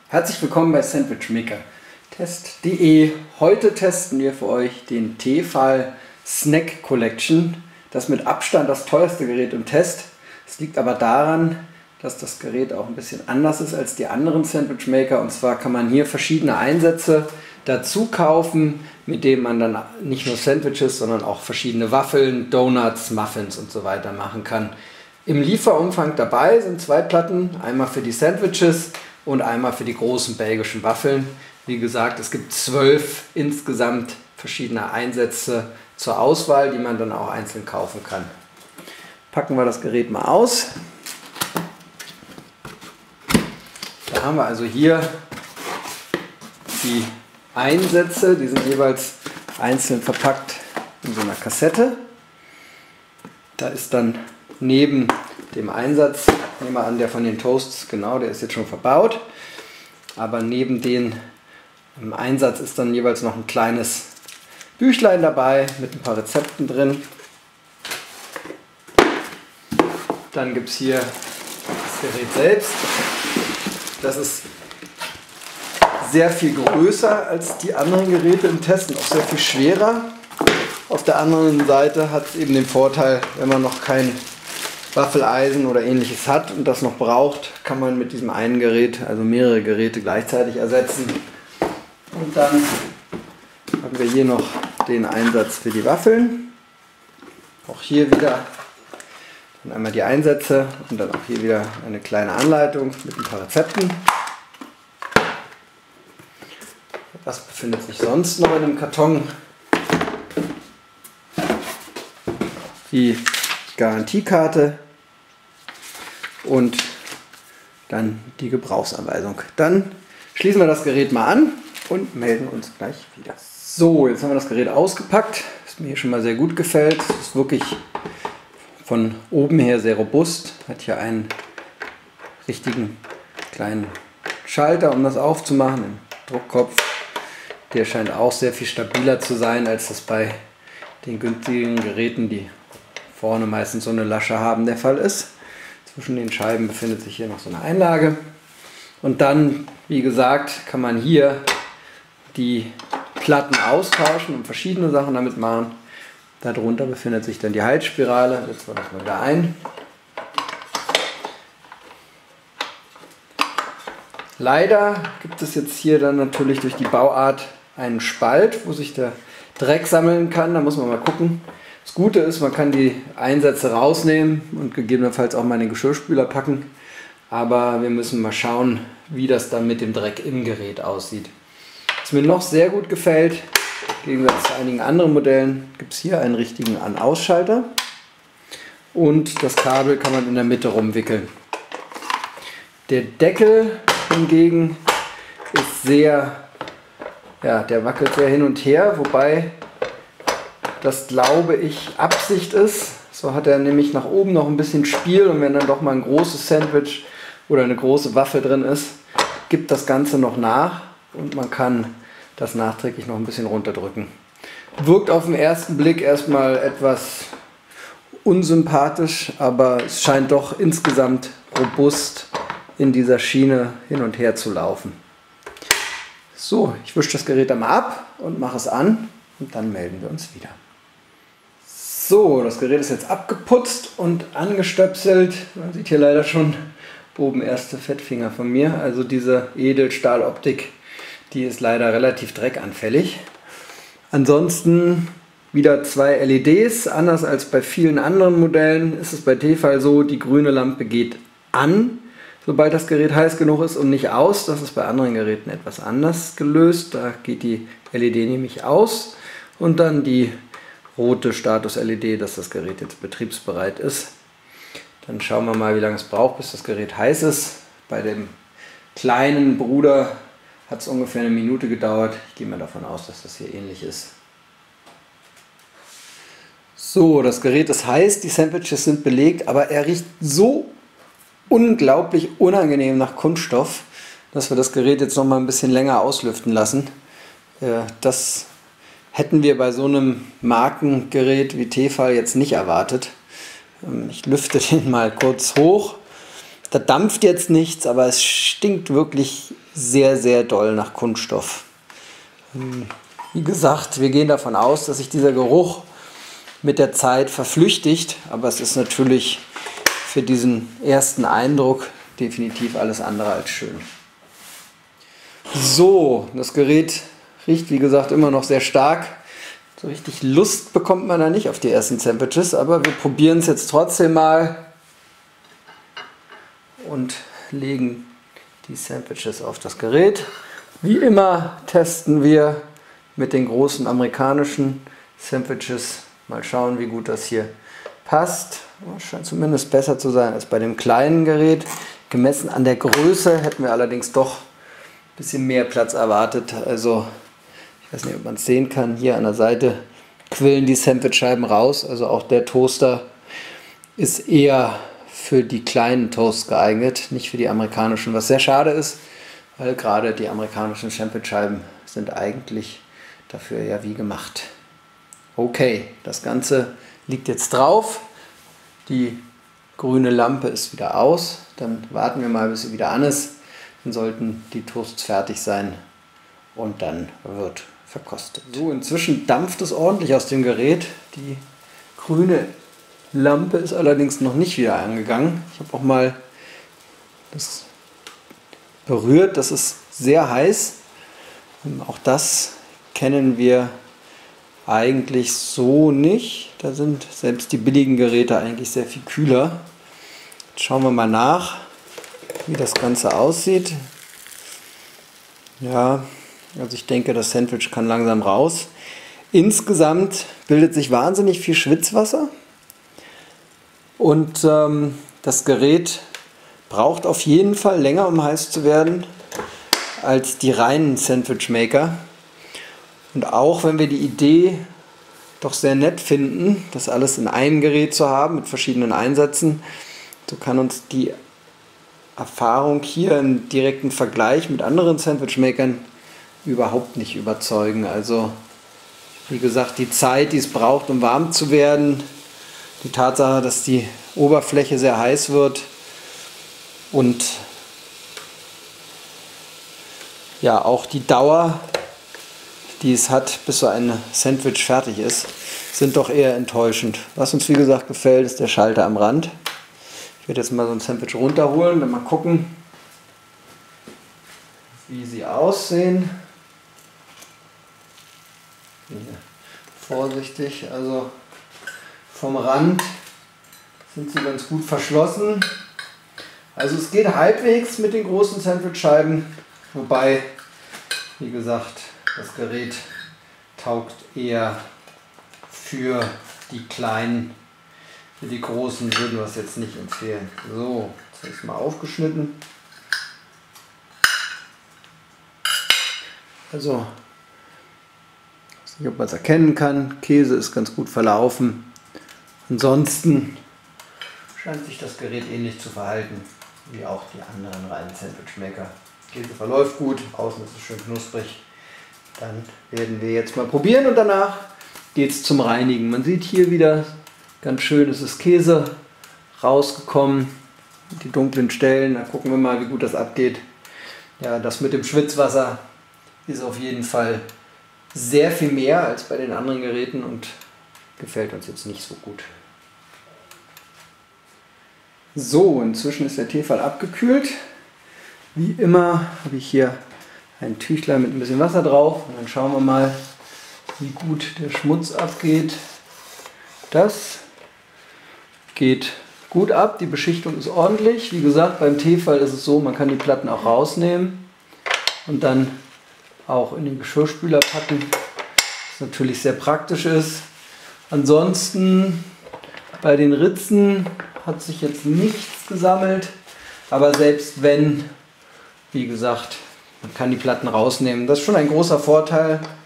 Herzlich willkommen bei Sandwichmaker-Test.de. Heute testen wir für euch den Tefal Snack Collection. Das mit Abstand das teuerste Gerät im Test. Es liegt aber daran, dass das Gerät auch ein bisschen anders ist als die anderen Sandwichmaker. Und zwar kann man hier verschiedene Einsätze dazu kaufen, mit denen man dann nicht nur Sandwiches, sondern auch verschiedene Waffeln, Donuts, Muffins und so weiter machen kann. Im Lieferumfang dabei sind 2 Platten, einmal für die Sandwiches und einmal für die großen belgischen Waffeln. Wie gesagt, es gibt 12 insgesamt verschiedene Einsätze zur Auswahl, die man dann auch einzeln kaufen kann. Packen wir das Gerät mal aus. Da haben wir also hier die Einsätze, die sind jeweils einzeln verpackt in so einer Kassette. Da ist dann neben dem Einsatz, nehmen wir an, der von den Toasts, genau, der ist jetzt schon verbaut, aber neben dem Einsatz ist dann jeweils noch ein kleines Büchlein dabei mit ein paar Rezepten drin. Dann gibt es hier das Gerät selbst. Das ist sehr viel größer als die anderen Geräte im Test und auch sehr viel schwerer. Auf der anderen Seite hat es eben den Vorteil, wenn man noch kein Waffeleisen oder ähnliches hat und das noch braucht, kann man mit diesem einen Gerät, also mehrere Geräte gleichzeitig ersetzen. Und dann haben wir hier noch den Einsatz für die Waffeln. Auch hier wieder dann einmal die Einsätze und dann auch hier wieder eine kleine Anleitung mit ein paar Rezepten. Was befindet sich sonst noch in dem Karton? Die Garantiekarte und dann die Gebrauchsanweisung. Dann schließen wir das Gerät mal an und melden uns gleich wieder. So, jetzt haben wir das Gerät ausgepackt, was mir hier schon mal sehr gut gefällt. Es ist wirklich von oben her sehr robust, hat hier einen richtigen kleinen Schalter, um das aufzumachen, einen Druckkopf. Der scheint auch sehr viel stabiler zu sein, als das bei den günstigen Geräten, die vorne meistens so eine Lasche haben, der Fall ist. Zwischen den Scheiben befindet sich hier noch so eine Einlage. Und dann, wie gesagt, kann man hier die Platten austauschen und verschiedene Sachen damit machen. Darunter befindet sich dann die Halsspirale. Setzen wir das mal wieder ein. Leider gibt es jetzt hier dann natürlich durch die Bauart einen Spalt, wo sich der Dreck sammeln kann. Da muss man mal gucken. Das Gute ist, man kann die Einsätze rausnehmen und gegebenenfalls auch mal in den Geschirrspüler packen. Aber wir müssen mal schauen, wie das dann mit dem Dreck im Gerät aussieht. Was mir noch sehr gut gefällt, im Gegensatz zu einigen anderen Modellen, gibt es hier einen richtigen An-Aus-Schalter. Und das Kabel kann man in der Mitte rumwickeln. Der Deckel hingegen ist sehr, ja, der wackelt sehr hin und her, wobei das, glaube ich, Absicht ist. So hat er nämlich nach oben noch ein bisschen Spiel und wenn dann doch mal ein großes Sandwich oder eine große Waffel drin ist, gibt das Ganze noch nach und man kann das nachträglich noch ein bisschen runterdrücken. Wirkt auf den ersten Blick erstmal etwas unsympathisch, aber es scheint doch insgesamt robust in dieser Schiene hin und her zu laufen. So, ich wische das Gerät einmal ab und mache es an und dann melden wir uns wieder. So, das Gerät ist jetzt abgeputzt und angestöpselt. Man sieht hier leider schon oben erste Fettfinger von mir. Also diese Edelstahloptik, die ist leider relativ dreckanfällig. Ansonsten wieder 2 LEDs. Anders als bei vielen anderen Modellen ist es bei Tefal so, die grüne Lampe geht an, sobald das Gerät heiß genug ist und nicht aus. Das ist bei anderen Geräten etwas anders gelöst. Da geht die LED nämlich aus und dann die rote Status-LED, dass das Gerät jetzt betriebsbereit ist. Dann schauen wir mal, wie lange es braucht, bis das Gerät heiß ist. Bei dem kleinen Bruder hat es ungefähr eine Minute gedauert. Ich gehe mal davon aus, dass das hier ähnlich ist. So, das Gerät ist heiß, die Sandwiches sind belegt, aber er riecht so unglaublich unangenehm nach Kunststoff, dass wir das Gerät jetzt noch mal ein bisschen länger auslüften lassen. Das hätten wir bei so einem Markengerät wie Tefal jetzt nicht erwartet. Ich lüfte den mal kurz hoch. Da dampft jetzt nichts, aber es stinkt wirklich sehr, sehr doll nach Kunststoff. Wie gesagt, wir gehen davon aus, dass sich dieser Geruch mit der Zeit verflüchtigt, aber es ist natürlich für diesen ersten Eindruck definitiv alles andere als schön. So, das Gerät riecht wie gesagt immer noch sehr stark. So richtig Lust bekommt man da nicht auf die ersten Sandwiches, aber wir probieren es jetzt trotzdem mal und legen die Sandwiches auf das Gerät. Wie immer testen wir mit den großen amerikanischen Sandwiches. Mal schauen, wie gut das hier passt. Scheint zumindest besser zu sein als bei dem kleinen Gerät. Gemessen an der Größe hätten wir allerdings doch ein bisschen mehr Platz erwartet. Also ich weiß nicht, ob man es sehen kann. Hier an der Seite quillen die Sandwichscheiben raus. Also auch der Toaster ist eher für die kleinen Toasts geeignet, nicht für die amerikanischen. Was sehr schade ist, weil gerade die amerikanischen Sandwichscheiben sind eigentlich dafür ja wie gemacht. Okay, das Ganze liegt jetzt drauf. Die grüne Lampe ist wieder aus. Dann warten wir mal, bis sie wieder an ist. Dann sollten die Toasts fertig sein und dann wird verkostet. So, inzwischen dampft es ordentlich aus dem Gerät. Die grüne Lampe ist allerdings noch nicht wieder angegangen. Ich habe auch mal das berührt. Das ist sehr heiß. Auch das kennen wir eigentlich so nicht. Da sind selbst die billigen Geräte eigentlich sehr viel kühler. Jetzt schauen wir mal nach, wie das Ganze aussieht. Ja, also ich denke, das Sandwich kann langsam raus. Insgesamt bildet sich wahnsinnig viel Schwitzwasser. Und das Gerät braucht auf jeden Fall länger, um heiß zu werden, als die reinen Sandwichmaker. Und auch wenn wir die Idee doch sehr nett finden, das alles in einem Gerät zu haben, mit verschiedenen Einsätzen, so kann uns die Erfahrung hier im direkten Vergleich mit anderen Sandwichmakern überhaupt nicht überzeugen. Also wie gesagt, die Zeit, die es braucht, um warm zu werden, die Tatsache, dass die Oberfläche sehr heiß wird und ja auch die Dauer, die es hat, bis so ein Sandwich fertig ist, sind doch eher enttäuschend. Was uns wie gesagt gefällt, ist der Schalter am Rand. Ich werde jetzt mal so ein Sandwich runterholen und mal gucken, wie sie aussehen. Hier, vorsichtig, also vom Rand sind sie ganz gut verschlossen. Also es geht halbwegs mit den großen Sandwichscheiben, wobei, wie gesagt, das Gerät taugt eher für die kleinen. Für die großen würden wir es jetzt nicht empfehlen. So, jetzt ist mal aufgeschnitten. Also, ich weiß nicht, ob man es erkennen kann. Käse ist ganz gut verlaufen. Ansonsten scheint sich das Gerät ähnlich zu verhalten wie auch die anderen reinen Sandwichmaker. Käse verläuft gut, außen ist es schön knusprig. Dann werden wir jetzt mal probieren und danach geht es zum Reinigen. Man sieht hier wieder ganz schön, es ist Käse rausgekommen. Die dunklen Stellen, da gucken wir mal, wie gut das abgeht. Ja, das mit dem Schwitzwasser ist auf jeden Fall sehr viel mehr als bei den anderen Geräten und gefällt uns jetzt nicht so gut. So, inzwischen ist der Teefall abgekühlt. Wie immer habe ich hier ein Tüchlein mit ein bisschen Wasser drauf und dann schauen wir mal, wie gut der Schmutz abgeht. Das geht gut ab, die Beschichtung ist ordentlich. Wie gesagt, beim Teefall ist es so, man kann die Platten auch rausnehmen und dann auch in den Geschirrspüler packen, was natürlich sehr praktisch ist. Ansonsten bei den Ritzen hat sich jetzt nichts gesammelt, aber selbst wenn, wie gesagt, man kann die Platten rausnehmen. Das ist schon ein großer Vorteil.